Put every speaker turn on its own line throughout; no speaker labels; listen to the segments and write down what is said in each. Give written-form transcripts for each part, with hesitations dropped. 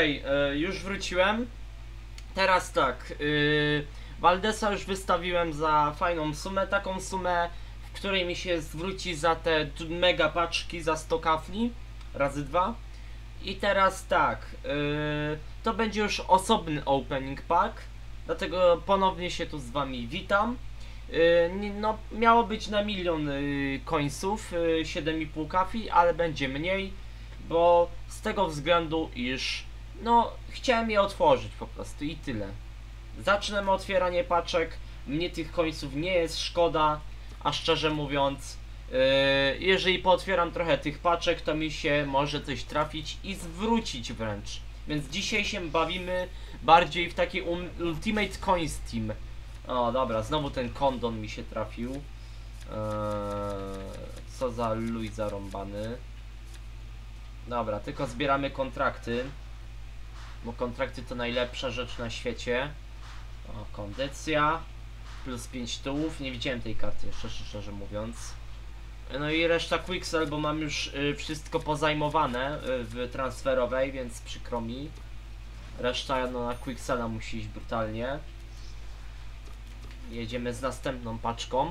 Okej, już wróciłem. Teraz tak, Valdesa już wystawiłem za fajną sumę, taką sumę, w której mi się zwróci za te mega paczki za 100 kafli, razy 2. I teraz tak, to będzie już osobny opening pack, dlatego ponownie się tu z wami witam. No, miało być na 1 000 000 końców, 7,5 kafli, ale będzie mniej, bo z tego względu, iż no, chciałem je otworzyć po prostu i tyle. Zacznę otwieranie paczek, mnie tych końców nie jest szkoda, a szczerze mówiąc, jeżeli pootwieram trochę tych paczek, to mi się może coś trafić i zwrócić wręcz. Więc dzisiaj się bawimy bardziej w taki Ultimate Coins Team. O, dobra, znowu ten kondon mi się trafił. Co za luj zarąbany. Dobra, tylko zbieramy kontrakty, bo kontrakty to najlepsza rzecz na świecie. O, kondycja plus 5 tułów, nie widziałem tej karty jeszcze, szczerze mówiąc. No i reszta Quicksell, bo mam już wszystko pozajmowane w transferowej, więc przykro mi. Reszta no, na Quicksella musi iść brutalnie. Jedziemy z następną paczką.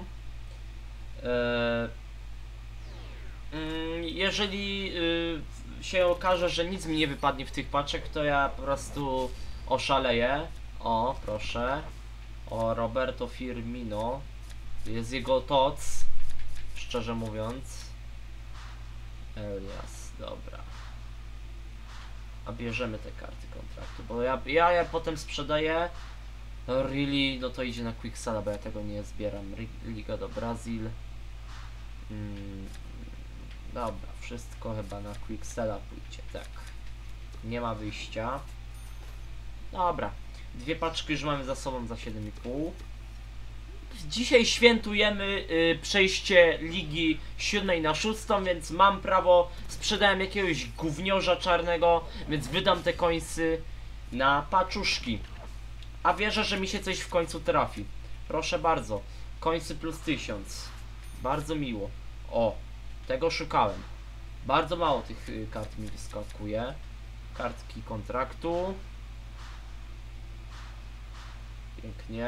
Jeżeli się okaże, że nic mi nie wypadnie w tych paczek, to ja po prostu oszaleję. O, proszę. O, Roberto Firmino. Jest jego toc. Szczerze mówiąc. Elias, dobra. A bierzemy te karty kontraktu, bo ja potem sprzedaję. No really, no to idzie na Quicksella, bo ja tego nie zbieram. Liga do Brazil. Dobra, wszystko chyba na Quicksella pójdzie, tak. Nie ma wyjścia. Dobra, dwie paczki już mamy za sobą za 7,5. Dzisiaj świętujemy przejście ligi 7 na 6, więc mam prawo, sprzedałem jakiegoś gówniorza czarnego, więc wydam te końcy na paczuszki. A wierzę, że mi się coś w końcu trafi. Proszę bardzo, końcy plus 1000. Bardzo miło. O, tego szukałem. Bardzo mało tych kart mi wyskakuje. Kartki kontraktu. Pięknie.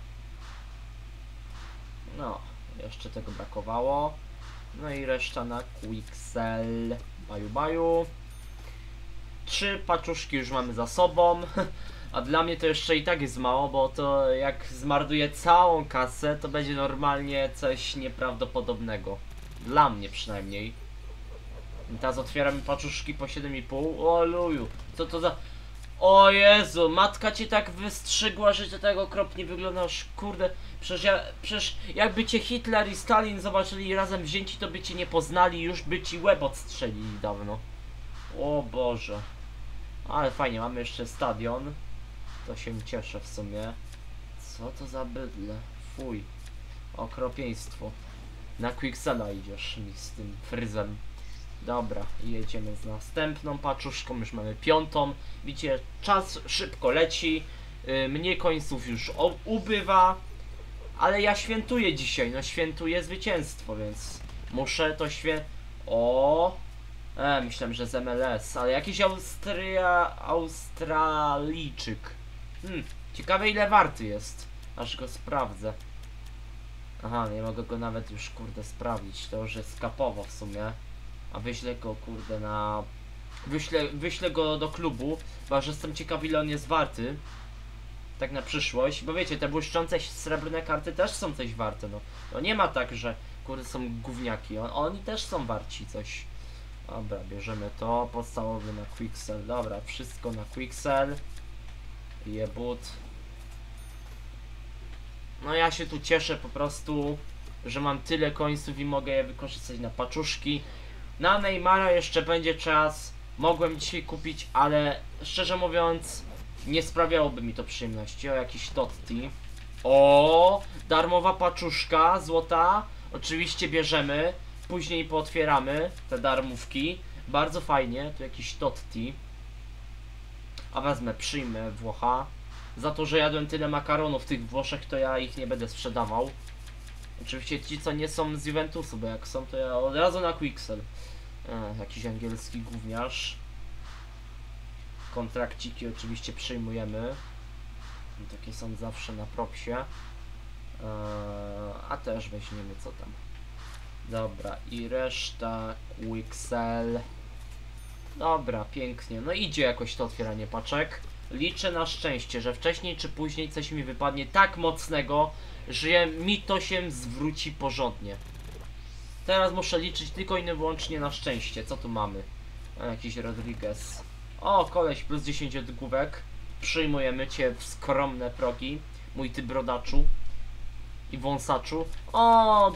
No, jeszcze tego brakowało. No i reszta na Quicksell. Baju baju. 3 paczuszki już mamy za sobą. A dla mnie to jeszcze i tak jest mało, bo to jak zmarnuję całą kasę, to będzie normalnie coś nieprawdopodobnego. Dla mnie przynajmniej. I teraz otwieramy paczuszki po 7,5. O luju, co to za... O Jezu, matka cię tak wystrzygła, że ty tak okropnie wyglądasz, kurde. Przecież jakby cię Hitler i Stalin zobaczyli razem wzięci, to by cię nie poznali, już by ci łeb odstrzelili dawno. O Boże. Ale fajnie, mamy jeszcze stadion. To się cieszę w sumie. Co to za bydle? Fuj. Okropieństwo. Na Quicksella idziesz mi z tym fryzem. Dobra, jedziemy z następną paczuszką, już mamy 5. Widzicie, czas szybko leci. Mnie końców już ubywa. Ale ja świętuję dzisiaj, no świętuję zwycięstwo, więc muszę to O! Myślałem, że z MLS, ale jakiś Australijczyk. Ciekawe ile warty jest. Aż go sprawdzę. Aha, nie mogę go nawet już kurde sprawdzić. To już jest kapowo w sumie. A wyślę go kurde na... Wyślę go do klubu, bo że jestem ciekaw ile on jest warty. Tak na przyszłość, bo wiecie, te błyszczące srebrne karty też są coś warte, no. No nie ma tak, że kurde są gówniaki, oni też są warci coś. Dobra, bierzemy to, podstawowy na Quicksell, dobra, wszystko na Quicksell. Jebut. No ja się tu cieszę po prostu, że mam tyle końców i mogę je wykorzystać na paczuszki. Na Neymara jeszcze będzie czas, mogłem dzisiaj kupić, ale szczerze mówiąc nie sprawiałoby mi to przyjemności. O, jakiś Totti. O, darmowa paczuszka złota. Oczywiście bierzemy. Później pootwieramy te darmówki. Bardzo fajnie. Tu jakiś Totti. A wezmę, przyjmę Włocha. Za to, że jadłem tyle makaronów w tych Włoszech, to ja ich nie będę sprzedawał. Oczywiście ci, co nie są z Juventusu, bo jak są, to ja od razu na Quicksell. Jakiś angielski gówniarz. Kontrakciki oczywiście przyjmujemy. Takie są zawsze na propsie. A też weźmiemy co tam. Dobra, i reszta Quixel. Dobra, pięknie. No idzie jakoś to otwieranie paczek. Liczę na szczęście, że wcześniej czy później coś mi wypadnie tak mocnego, że mi to się zwróci porządnie. Teraz muszę liczyć tylko i wyłącznie na szczęście. Co tu mamy? Jakiś Rodriguez. O, koleś, plus 10 od główek. Przyjmujemy cię w skromne progi. Mój ty brodaczu. I wąsaczu. O,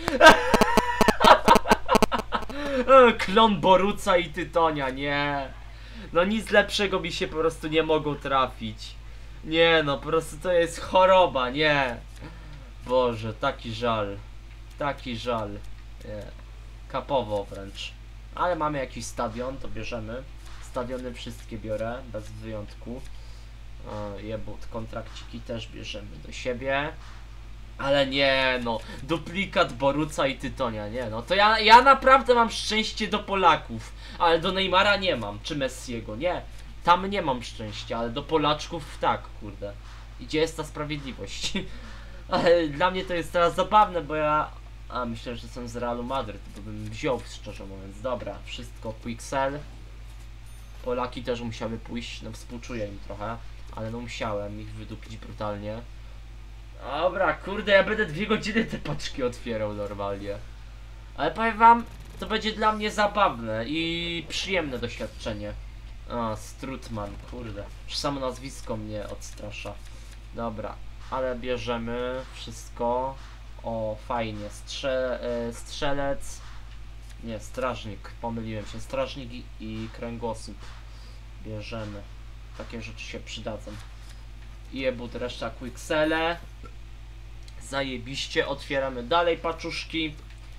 klon Boruca i Tytonia, nie. No nic lepszego mi się po prostu nie mogło trafić. Nie no, po prostu to jest choroba, nie. Boże, taki żal. Taki żal. Nie. Kapowo wręcz. Ale mamy jakiś stadion, to bierzemy. Stadiony wszystkie biorę, bez wyjątku. Kontrakciki też bierzemy do siebie. Ale nie no, duplikat Boruca i Tytonia, nie no. To ja naprawdę mam szczęście do Polaków. Ale do Neymara nie mam, czy Messiego, nie. Tam nie mam szczęścia, ale do Polaczków tak, kurde. I gdzie jest ta sprawiedliwość? Ale dla mnie to jest teraz zabawne, bo ja... myślę, że są z Realu Madryt, to bym wziął, szczerze mówiąc. Dobra, wszystko Quixel. Polaki też musiały pójść, no współczuję im trochę. Ale no musiałem ich wydupić brutalnie. Dobra, kurde, ja będę 2 godziny te paczki otwierał normalnie. Ale powiem wam, to będzie dla mnie zabawne i przyjemne doświadczenie. Strutman, kurde. Już samo nazwisko mnie odstrasza. Dobra, ale bierzemy wszystko. O, fajnie. Strzelec. Nie, strażnik. Pomyliłem się. Strażnik i kręgosłup. Bierzemy. Takie rzeczy się przydadzą. I jebut, reszta Quixele. Zajebiście. Otwieramy dalej paczuszki.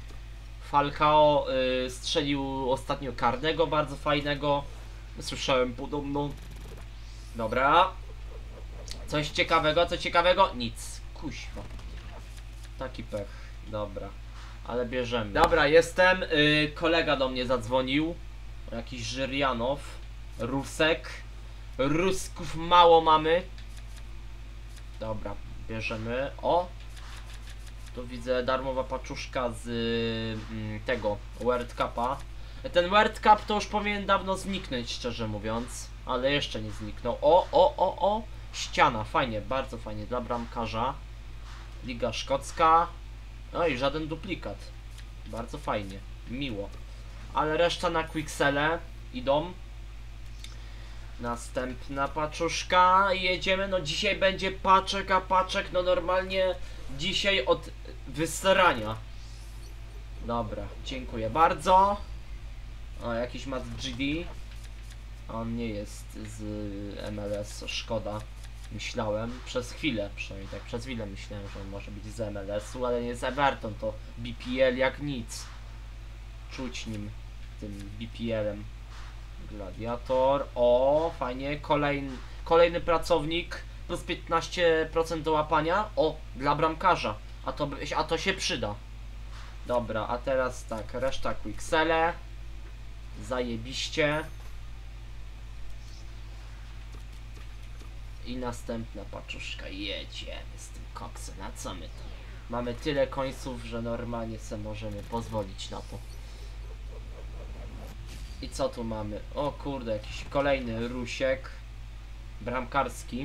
Falcao strzelił ostatnio karnego bardzo fajnego. Słyszałem podobno. Dobra. Coś ciekawego, coś ciekawego? Nic. Kuźwa. Taki pech. Dobra. Ale bierzemy. Dobra, jestem. Kolega do mnie zadzwonił. Jakiś Żyrianow. Rusek. Rusków mało mamy. Dobra, bierzemy. O! Tu widzę darmowa paczuszka z tego World Cupa. Ten World Cup to już powinien dawno zniknąć, szczerze mówiąc. Ale jeszcze nie zniknął. O! Ściana, fajnie, bardzo fajnie dla bramkarza. Liga Szkocka. No i żaden duplikat. Bardzo fajnie, miło. Ale reszta na Quixele idą. Następna paczuszka. Jedziemy, no dzisiaj będzie paczek, a paczek no normalnie dzisiaj od wysrania. Dobra, dziękuję bardzo. O, jakiś Matt GD. On nie jest z MLS, szkoda. Myślałem, przez chwilę, przynajmniej tak, przez chwilę myślałem, że on może być z MLS-u, ale nie z Everton, to BPL jak nic. Czuć nim, tym BPL-em. Gladiator, o, fajnie, kolejny pracownik, plus 15% do łapania, o, dla bramkarza, a to się przyda. Dobra, a teraz tak, reszta Quixele, zajebiście. I następna paczuszka, jedziemy z tym koksem, a co my to? Mamy tyle końców, że normalnie sobie możemy pozwolić na to. I co tu mamy? O kurde, jakiś kolejny Rusiek. Bramkarski.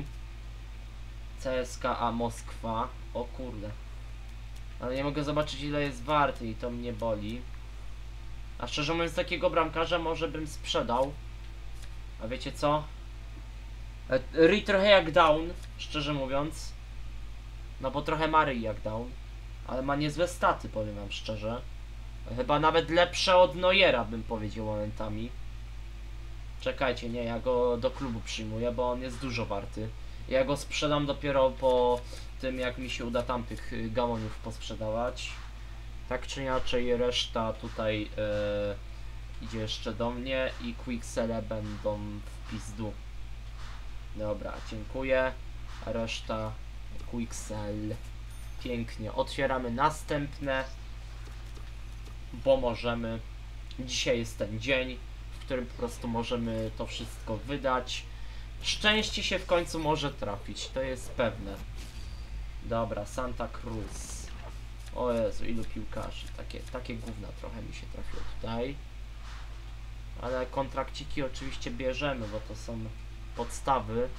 CSKA Moskwa. O kurde. Ale nie mogę zobaczyć ile jest warty i to mnie boli. A szczerze mówiąc takiego bramkarza może bym sprzedał. A wiecie co? Trochę jak Down, szczerze mówiąc. No bo trochę ma jak Down. Ale ma niezłe staty, powiem wam szczerze. Chyba nawet lepsze od Neuera, bym powiedział momentami. Czekajcie, nie, ja go do klubu przyjmuję, bo on jest dużo warty. Ja go sprzedam dopiero po tym, jak mi się uda tamtych gamoniów posprzedawać. Tak czy inaczej, reszta tutaj idzie jeszcze do mnie i Quixele będą w pizdu. Dobra, dziękuję. Reszta Quixel. Pięknie. Otwieramy następne. Bo możemy. Dzisiaj jest ten dzień, w którym po prostu możemy to wszystko wydać. Szczęście się w końcu może trafić, to jest pewne. Dobra, Santa Cruz. O Jezu, ilu piłkarzy. Takie gówna trochę mi się trafiło tutaj. Ale kontrakciki oczywiście bierzemy, bo to są podstawy.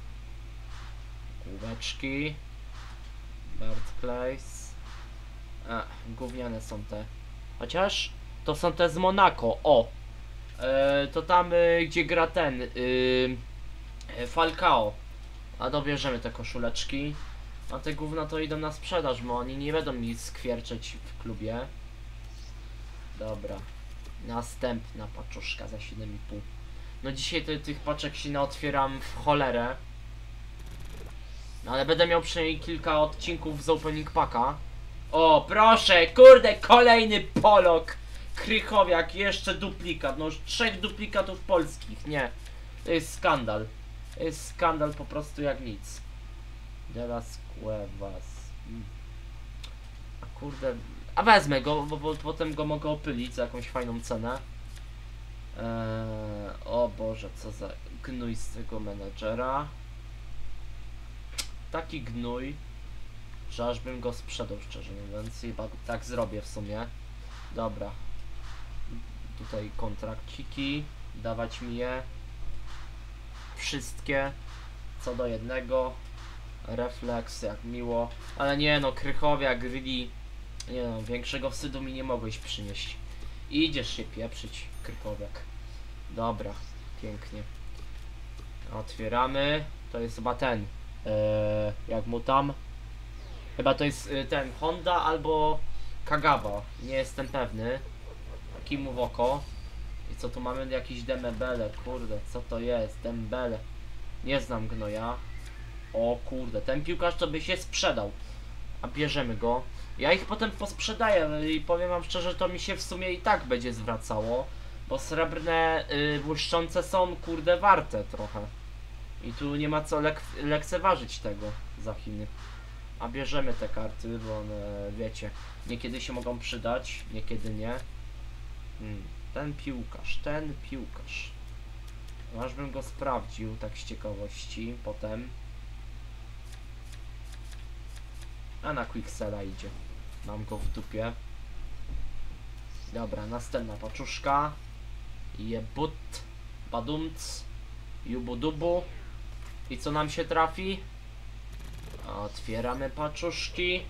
Kółeczki. Birthplace. Gówniane są te. Chociaż to są te z Monako. O! To tam, gdzie gra ten Falcao. A dobierzemy te koszuleczki. A te gówna to idą na sprzedaż, bo oni nie będą mi skwierczeć w klubie. Dobra. Następna paczuszka za 7,5. No dzisiaj tych paczek się naotwieram w cholerę. No ale będę miał przynajmniej kilka odcinków z opening packa. O, proszę, kurde, kolejny Polok. Krychowiak, jeszcze duplikat. No już 3 duplikatów polskich, nie. To jest skandal. To jest skandal po prostu jak nic. De las Cuevas. A kurde... A wezmę go, bo potem go mogę opylić za jakąś fajną cenę. O Boże, co za gnój z tego menadżera. Taki gnój, że aż bym go sprzedał, szczerze mówiąc. Chyba tak zrobię w sumie. Dobra. Tutaj kontrakciki. Dawać mi je. Wszystkie. Co do jednego. Refleks, jak miło. Ale nie no, Krychowiak, really. Nie no, większego wstydu mi nie mogłeś przynieść. Idziesz się pieprzyć, Krychowiak. Dobra, pięknie. Otwieramy. To jest chyba ten. Jak mu tam? Chyba to jest ten Honda albo Kagawa. Nie jestem pewny. Taki mu w oko. I co tu mamy? Jakiś Dembele. Kurde, co to jest? Dembele. Nie znam gnoja. O kurde, ten piłkarz to by się sprzedał. A bierzemy go. Ja ich potem posprzedaję i powiem wam szczerze, to mi się w sumie i tak będzie zwracało. Bo srebrne błyszczące są kurde warte trochę. I tu nie ma co lekceważyć tego za Chiny. A bierzemy te karty, bo one, wiecie, niekiedy się mogą przydać, niekiedy nie. Ten piłkarz. Aż bym go sprawdził, tak z ciekawości, potem. A na Quicksella idzie. Mam go w dupie. Dobra, następna paczuszka. Jebut, badumc, jubudubu. I co nam się trafi? Otwieramy paczuszki.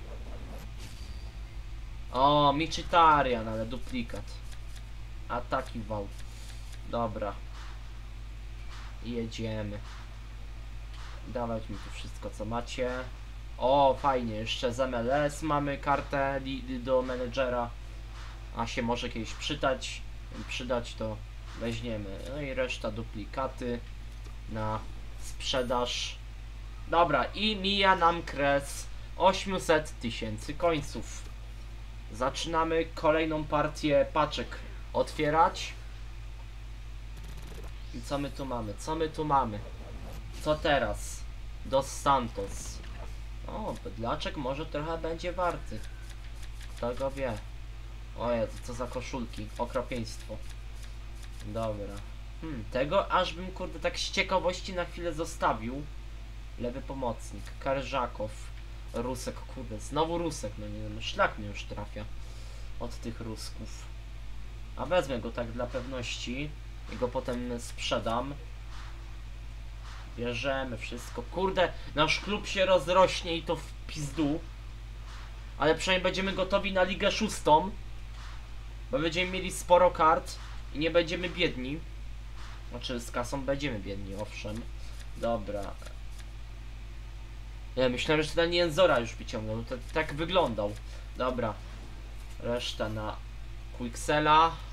O, Mkhitaryan, ale duplikat. A taki wał. Dobra. Jedziemy. Dawać mi tu wszystko co macie. O, fajnie, jeszcze z MLS mamy kartę do menedżera. A się może kiedyś przydać to weźmiemy. No i reszta duplikaty na sprzedaż. Dobra, i mija nam kres 800 000 końców. Zaczynamy kolejną partię paczek otwierać. I co my tu mamy? Co teraz? Dos Santos. O, bydlaczek może trochę będzie warty. Kto go wie. O Jezu, co za koszulki. Okropieństwo. Dobra. Tego aż bym kurde tak z ciekawości na chwilę zostawił. Lewy pomocnik. Karżakow. Rusek, kurde. Znowu Rusek. No nie wiem, szlak mnie już trafia. Od tych Rusków. A wezmę go tak dla pewności. I go potem sprzedam. Bierzemy wszystko. Kurde, nasz klub się rozrośnie i to w pizdu. Ale przynajmniej będziemy gotowi na Ligę 6. Bo będziemy mieli sporo kart. I nie będziemy biedni. Znaczy z kasą będziemy biedni, owszem. Dobra. Ja myślałem, że ten Jęzora już wyciągnął. Tak wyglądał. Dobra. Reszta na Quicksella.